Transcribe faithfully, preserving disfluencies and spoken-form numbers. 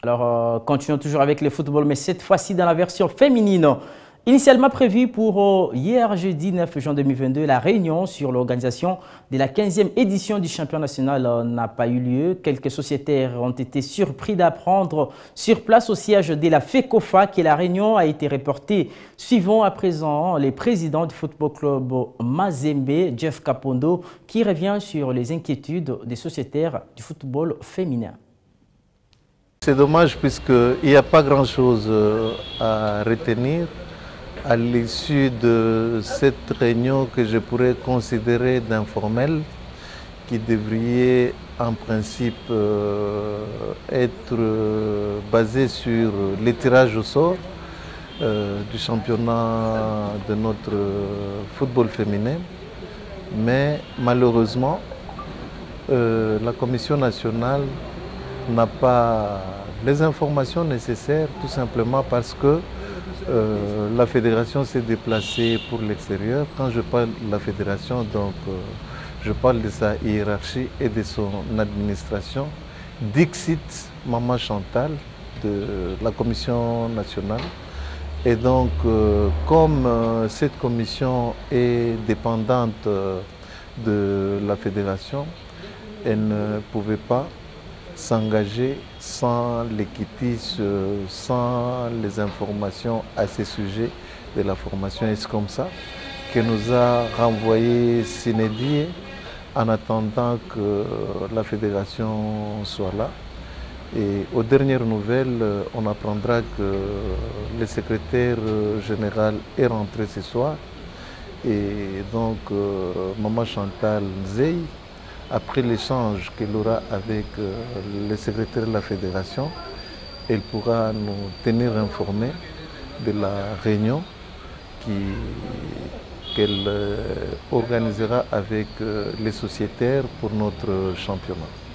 Alors, euh, continuons toujours avec le football, mais cette fois-ci dans la version féminine. Initialement prévue pour euh, hier, jeudi neuf juin deux mille vingt-deux, la réunion sur l'organisation de la quinzième édition du championnat national euh, n'a pas eu lieu. Quelques sociétaires ont été surpris d'apprendre sur place au siège de la FECOFA que la réunion a été reportée. Suivons à présent les présidents du football club Mazembe, Jeff Kapondo, qui revient sur les inquiétudes des sociétaires du football féminin. C'est dommage puisqu'il n'y a pas grand-chose à retenir à l'issue de cette réunion que je pourrais considérer d'informelle, qui devrait en principe euh, être euh, basée sur les tirages au sort euh, du championnat de notre football féminin. Mais malheureusement, euh, la Commission nationale n'a pas les informations nécessaires, tout simplement parce que euh, la fédération s'est déplacée pour l'extérieur. Quand je parle de la fédération, donc euh, je parle de sa hiérarchie et de son administration. Dixit Maman Chantal de la Commission nationale. Et donc, euh, comme euh, cette commission est dépendante euh, de la fédération, elle ne pouvait pas s'engager sans l'équité, sans les informations à ce sujet de la formation. Et c'est comme ça que nous a renvoyé Sinédié en attendant que la fédération soit là. Et aux dernières nouvelles, on apprendra que le secrétaire général est rentré ce soir. Et donc, euh, Maman Chantal Nzey, après l'échange qu'elle aura avec euh, le secrétaire de la fédération, elle pourra nous tenir informés de la réunion qu'elle euh, organisera avec euh, les sociétaires pour notre championnat.